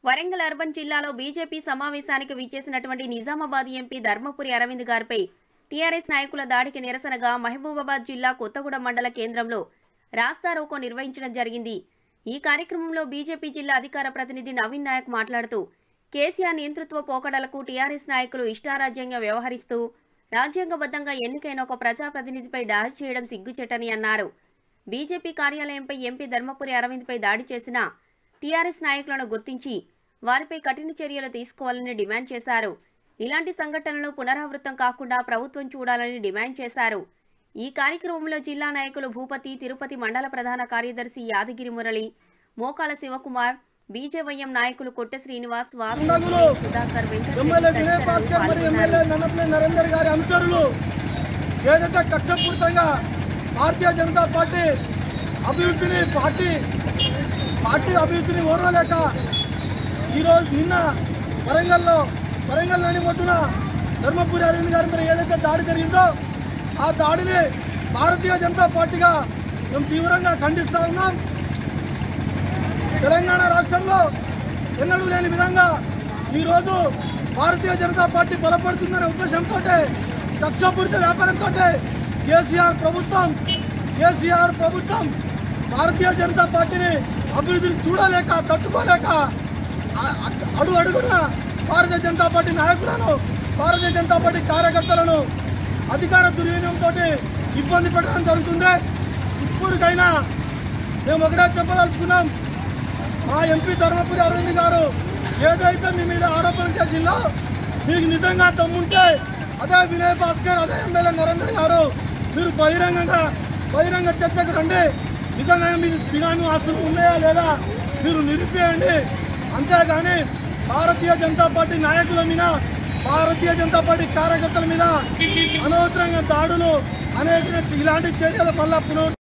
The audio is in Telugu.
వరంగల్ అర్బన్ జిల్లాలో బీజేపీ సమావేశానికి విచ్చేసినటువంటి నిజామాబాద్ ఎంపీ ధర్మపురి అరవింద్ గారిపై టీఆర్ఎస్ నాయకుల దాడికి నిరసనగా మహబూబాబాద్ జిల్లా కొత్తగూడెం మండల కేంద్రంలో రాస్తారోకో నిర్వహించడం జరిగింది। ఈ కార్యక్రమంలో బీజేపీ జిల్లా అధికార ప్రతినిధి నవీన్ నాయక్ మాట్లాడుతూ కేసీఆర్ నియంతృత్వ పోకడలకు టీఆర్ఎస్ నాయకులు ఇష్టారాజ్యంగా వ్యవహరిస్తూ రాజ్యాంగబద్ధంగా ఎన్నికైన ఒక ప్రజాప్రతినిధిపై దాడి చేయడం సిగ్గుచేటని అన్నారు। బీజేపీ కార్యాలయంపై ఎంపీ ధర్మపురి అరవింద్పై దాడి చేసిన టీఆర్ఎస్ నాయకులను గుర్తించి వారిపై కఠిన చర్యలు తీసుకోవాలని డిమాండ్ చేశారు। ఇలాంటి సంఘటనలు పునరావృతం కాకుండా ప్రభుత్వం చూడాలని డిమాండ్ చేశారు। ఈ కార్యక్రమంలో జిల్లా నాయకులు భూపతి, తిరుపతి మండల ప్రధాన కార్యదర్శి యాదగిరి మురళి, మోకాల శివకుమార్, బీజేవైఎం నాయకులు కొట్టె శ్రీనివాస్, సుధాకర్, నరేందర్ గారి అనుచరులు ఏదైతే కక్షపూరితంగా భారతీయ జనతా పార్టీ అభివృద్ధిని ఓర్వలేక ఈరోజు నిన్న వరంగల్లోని మొత్తున ధర్మపురి అరవింద్ గారి మీద ఏదైతే దాడి జరిగిందో ఆ దాడిని భారతీయ జనతా పార్టీగా మేము తీవ్రంగా ఖండిస్తా ఉన్నాం। తెలంగాణ రాష్ట్రంలో ఎన్నడూ లేని విధంగా ఈరోజు భారతీయ జనతా పార్టీ బలపడుతుందనే ఉద్దేశంతో కక్షపూరిత వ్యాపారంతో కేసీఆర్ ప్రభుత్వం భారతీయ జనతా పార్టీని అభివృద్ధిని చూడలేక తట్టుకోలేక అడుగున భారతీయ జనతా పార్టీ నాయకులను, భారతీయ జనతా పార్టీ కార్యకర్తలను అధికార దుర్వినియోగంతో ఇబ్బంది పెట్టడం జరుగుతుంది। ఇప్పటికైనా మేము ఒకటే చెప్పదలుచుకున్నాం, మా ఎంపీ ధర్మపురి అరవింద్ గారు ఏదైతే మీ మీద ఆరోపణ చేసిందో మీకు నిజంగా దమ్ముంటే అదే వినయ్ భాస్కర్, అదే ఎమ్మెల్యే నరేందర్ గారు మీరు బహిరంగ చర్చకు రండి। నిజంగా మీకు బినామీ ఆస్తులు ఉన్నాయా లేదా మీరు నిరూపించండి। అంతేగాని భారతీయ జనతా పార్టీ నాయకుల మీద, భారతీయ జనతా పార్టీ కార్యకర్తల మీద అనవసరంగా దాడులు అనేక ఇలాంటి చర్యల వల్ల